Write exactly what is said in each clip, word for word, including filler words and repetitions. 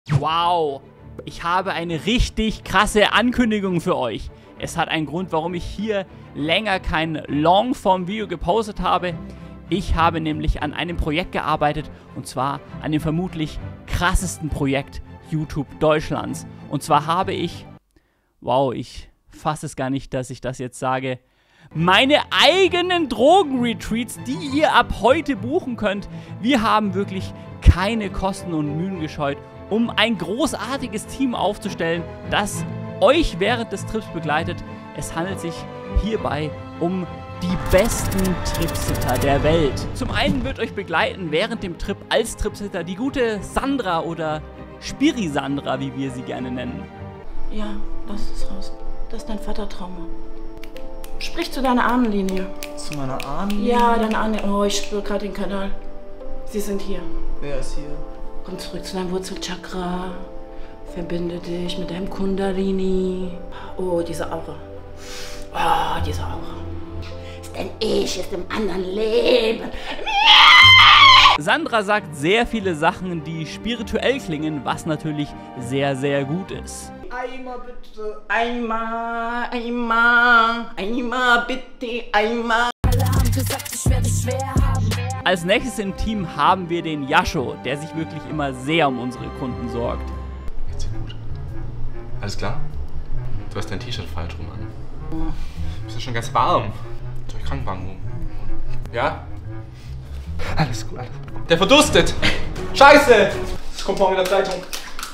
Wow, ich habe eine richtig krasse Ankündigung für euch. Es hat einen Grund, warum ich hier länger kein Longform-Video gepostet habe. Ich habe nämlich an einem Projekt gearbeitet, und zwar an dem vermutlich krassesten Projekt YouTube Deutschlands. Und zwar habe ich, wow, ich fasse es gar nicht, dass ich das jetzt sage, meine eigenen Drogenretreats, die ihr ab heute buchen könnt. Wir haben wirklich keine Kosten und Mühen gescheut, um ein großartiges Team aufzustellen, das euch während des Trips begleitet. Es handelt sich hierbei um die besten Tripsitter der Welt. Zum einen wird euch begleiten während dem Trip als Tripsitter die gute Sandra oder Spiri-Sandra, wie wir sie gerne nennen. Ja, lass es raus. Das ist dein Vatertrauma. Sprich zu deiner Ahnenlinie. Zu meiner Ahnenlinie? Ja, deine Ahnenlinie. Oh, ich spüre gerade den Kanal. Sie sind hier. Wer ist hier? Komm zurück zu deinem Wurzelchakra. Verbinde dich mit deinem Kundalini. Oh, diese Aura. Oh, diese Aura. Denn ich ist im anderen Leben. Sandra sagt sehr viele Sachen, die spirituell klingen, was natürlich sehr, sehr gut ist. Einmal bitte. Einmal, einmal, einmal bitte, einmal. Alle haben gesagt, ich werde schwer haben. Als nächstes im Team haben wir den Yasho, der sich wirklich immer sehr um unsere Kunden sorgt. Geht's dir gut? Alles klar? Du hast dein T-Shirt falsch rum an. Du bist ja schon ganz warm. Soll ich Krankenwagen rum? Ja? Alles gut, alles gut. Der verdurstet! Scheiße! Das kommt morgen in der Zeitung.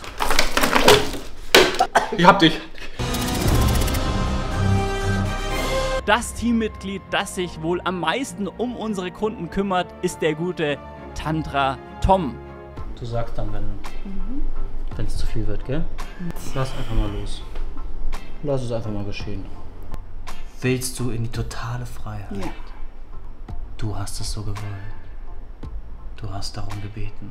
Ich hab dich! Das Teammitglied, das sich wohl am meisten um unsere Kunden kümmert, ist der gute Tantra Tom. Du sagst dann, wenn mhm. es zu viel wird, gell? Lass einfach mal los. Lass es einfach mal geschehen. Willst du in die totale Freiheit? Ja. Du hast es so gewollt. Du hast darum gebeten.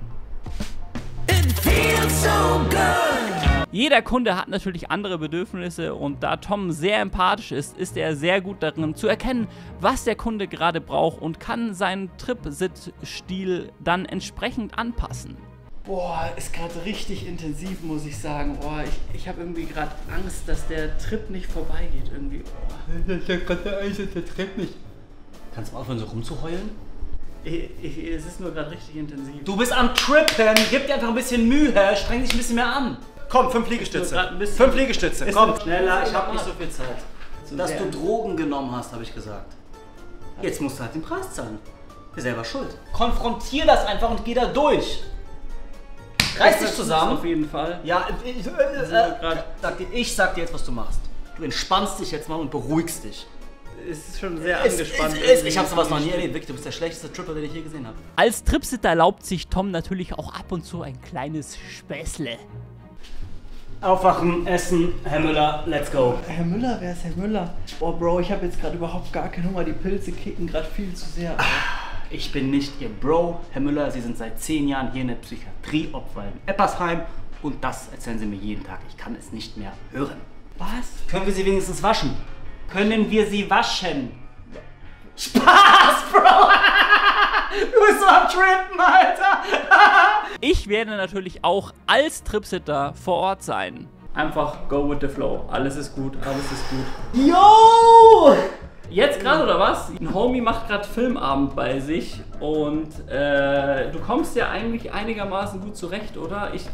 Jeder Kunde hat natürlich andere Bedürfnisse, und da Tom sehr empathisch ist, ist er sehr gut darin zu erkennen, was der Kunde gerade braucht, und kann seinen Trip-Sit-Stil dann entsprechend anpassen. Boah, ist gerade richtig intensiv, muss ich sagen. Oh, ich ich habe irgendwie gerade Angst, dass der Trip nicht vorbeigeht irgendwie. Oh. Ich hab gerade Angst, dass der Trip nicht. Kannst du aufhören, so rumzuheulen? Ich, ich, es ist nur gerade richtig intensiv. Du bist am Trippen, gib dir einfach ein bisschen Mühe, streng dich ein bisschen mehr an. Komm, fünf Liegestütze. Ein bisschen- Fünf Liegestütze, komm. Schneller, ich hab nicht so viel Zeit. Zu Dass sehr. du Drogen genommen hast, habe ich gesagt. Jetzt musst du halt den Preis zahlen. Bist selber schuld. Konfrontier das einfach und geh da durch. Reiß dich zusammen. Auf jeden Fall. Ja, ich, äh, wir grad- sag dir, ich sag dir jetzt, was du machst. Du entspannst dich jetzt mal und beruhigst dich. Es ist schon sehr Es, angespannt. es, es, ich habe sowas noch nie erlebt. Wirklich, du bist der schlechteste Tripper, den ich je gesehen habe. Als Tripsitter erlaubt sich Tom natürlich auch ab und zu ein kleines Späßle. Aufwachen, essen, Herr Müller, let's go. Herr Müller, wer ist Herr Müller? Boah, Bro, ich habe jetzt gerade überhaupt gar keinen Hunger. Die Pilze kicken gerade viel zu sehr. Ich bin nicht Ihr Bro, Herr Müller. Sie sind seit zehn Jahren hier in der Psychiatrie Obwalden Eppersheim, und das erzählen Sie mir jeden Tag. Ich kann es nicht mehr hören. Was? Können wir Sie wenigstens waschen? Können wir Sie waschen? Spaß, Bro! Du bist so am Trippen, Alter! Ich werde natürlich auch als Tripsitter vor Ort sein. Einfach go with the flow. Alles ist gut, alles ist gut. Yo! Jetzt gerade oder was? Ein Homie macht gerade Filmabend bei sich, und äh, du kommst ja eigentlich einigermaßen gut zurecht, oder? Ich.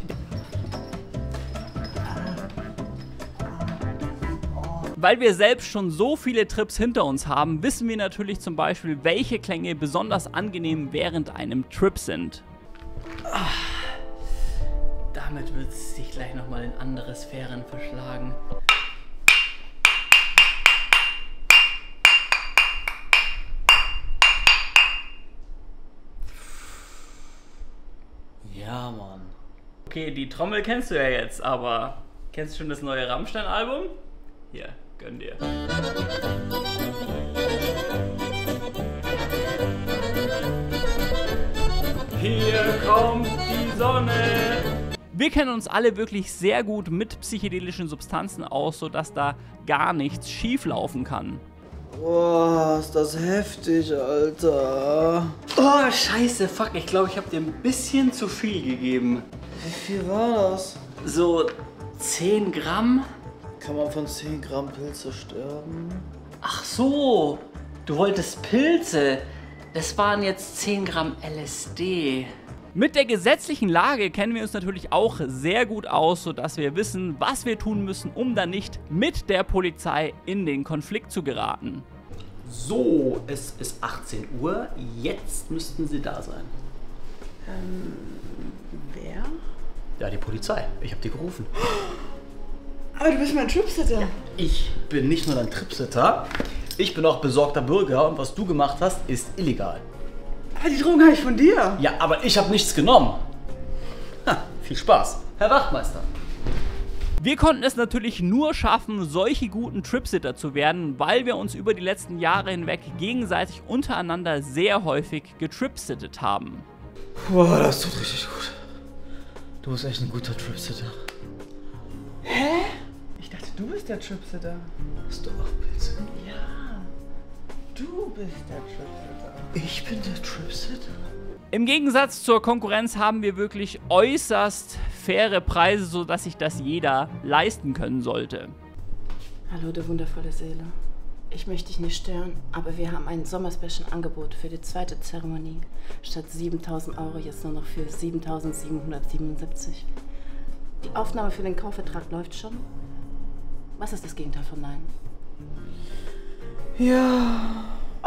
Weil wir selbst schon so viele Trips hinter uns haben, wissen wir natürlich zum Beispiel, welche Klänge besonders angenehm während einem Trip sind. Damit wird es sich gleich nochmal in andere Sphären verschlagen. Ja, Mann. Okay, die Trommel kennst du ja jetzt, aber kennst du schon das neue Rammstein-Album? Hier, gönn dir. Hier kommt die Sonne. Wir kennen uns alle wirklich sehr gut mit psychedelischen Substanzen aus, sodass da gar nichts schief laufen kann. Boah, ist das heftig, Alter. Oh, scheiße, fuck, ich glaube, ich habe dir ein bisschen zu viel gegeben. Wie viel war das? So zehn Gramm? Kann man von zehn Gramm Pilze sterben? Ach so, du wolltest Pilze. Das waren jetzt zehn Gramm L S D. Mit der gesetzlichen Lage kennen wir uns natürlich auch sehr gut aus, sodass wir wissen, was wir tun müssen, um dann nicht mit der Polizei in den Konflikt zu geraten. So, es ist achtzehn Uhr, jetzt müssten sie da sein. Ähm, wer? Ja, die Polizei. Ich habe die gerufen. Aber du bist mein Tripsitter. Ja. Ich bin nicht nur dein Tripsitter, ich bin auch besorgter Bürger und was du gemacht hast, ist illegal. Aber die Drogen habe ich von dir. Ja, aber ich habe nichts genommen. Ha, viel Spaß. Herr Wachtmeister. Wir konnten es natürlich nur schaffen, solche guten Tripsitter zu werden, weil wir uns über die letzten Jahre hinweg gegenseitig untereinander sehr häufig getripsittet haben. Boah, das tut richtig gut. Du bist echt ein guter Tripsitter. Hä? Ich dachte, du bist der Tripsitter. Hast du auch Pilze? Ja. Du bist der Tripsitter. Ich bin der Tripsitter? Im Gegensatz zur Konkurrenz haben wir wirklich äußerst faire Preise, sodass sich das jeder leisten können sollte. Hallo, du wundervolle Seele. Ich möchte dich nicht stören, aber wir haben ein Sommerspecial-Angebot für die zweite Zeremonie. Statt siebentausend Euro jetzt nur noch für siebentausendsiebenhundertsiebenundsiebzig. Die Aufnahme für den Kaufvertrag läuft schon. Was ist das Gegenteil von Nein? Ja. Oh,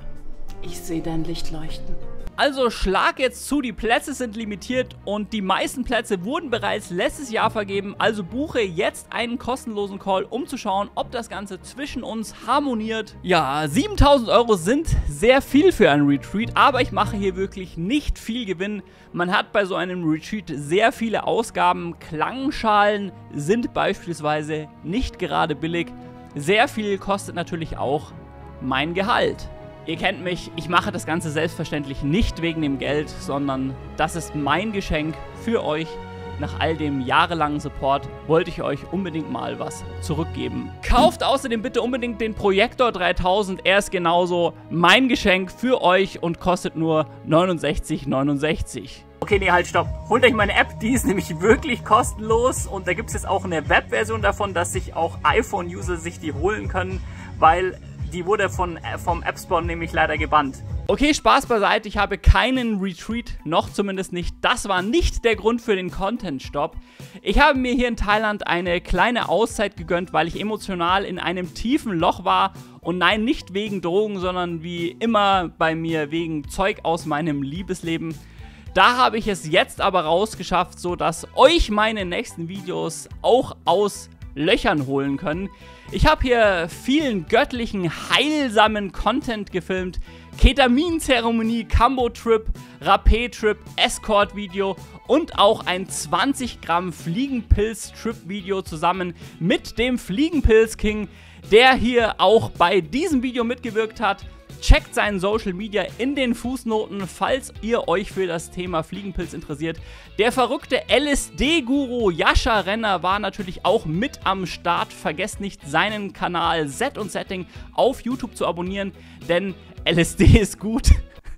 ich sehe dein Licht leuchten. Also schlag jetzt zu, die Plätze sind limitiert und die meisten Plätze wurden bereits letztes Jahr vergeben. Also buche jetzt einen kostenlosen Call, um zu schauen, ob das Ganze zwischen uns harmoniert. Ja, siebentausend Euro sind sehr viel für einen Retreat, aber ich mache hier wirklich nicht viel Gewinn. Man hat bei so einem Retreat sehr viele Ausgaben. Klangschalen sind beispielsweise nicht gerade billig. Sehr viel kostet natürlich auch mein Gehalt. Ihr kennt mich, ich mache das Ganze selbstverständlich nicht wegen dem Geld, sondern das ist mein Geschenk für euch. Nach all dem jahrelangen Support wollte ich euch unbedingt mal was zurückgeben. Kauft außerdem bitte unbedingt den Projektor dreitausend, er ist genauso mein Geschenk für euch und kostet nur neunundsechzig neunundsechzig. Okay, nee, halt, stopp. Holt euch meine App, die ist nämlich wirklich kostenlos und da gibt es jetzt auch eine Webversion davon, dass sich auch iPhone-User sich die holen können, weil die wurde von, vom App Store nämlich leider gebannt. Okay, Spaß beiseite, ich habe keinen Retreat, noch zumindest nicht. Das war nicht der Grund für den Content-Stopp. Ich habe mir hier in Thailand eine kleine Auszeit gegönnt, weil ich emotional in einem tiefen Loch war. Und nein, nicht wegen Drogen, sondern wie immer bei mir wegen Zeug aus meinem Liebesleben. Da habe ich es jetzt aber rausgeschafft, sodass euch meine nächsten Videos auch aus Löchern holen können. Ich habe hier vielen göttlichen, heilsamen Content gefilmt. Ketamin-Zeremonie, Kambo-Trip, Rapé-Trip, Escort-Video und auch ein zwanzig Gramm Fliegenpilz-Trip-Video zusammen mit dem Fliegenpilz-King, der hier auch bei diesem Video mitgewirkt hat. Checkt seinen Social Media in den Fußnoten, falls ihr euch für das Thema Fliegenpilz interessiert. Der verrückte L S D-Guru Jascha Renner war natürlich auch mit am Start. Vergesst nicht, seinen Kanal Set und Setting auf YouTube zu abonnieren, denn L S D ist gut.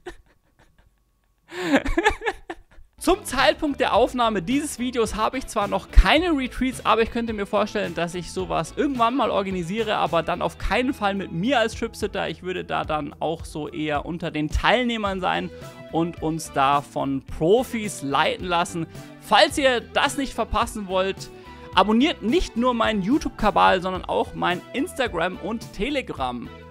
Zum Zeitpunkt der Aufnahme dieses Videos habe ich zwar noch keine Retreats, aber ich könnte mir vorstellen, dass ich sowas irgendwann mal organisiere, aber dann auf keinen Fall mit mir als Tripsitter. Ich würde da dann auch so eher unter den Teilnehmern sein und uns da von Profis leiten lassen. Falls ihr das nicht verpassen wollt, abonniert nicht nur meinen YouTube-Kanal, sondern auch mein Instagram und Telegram.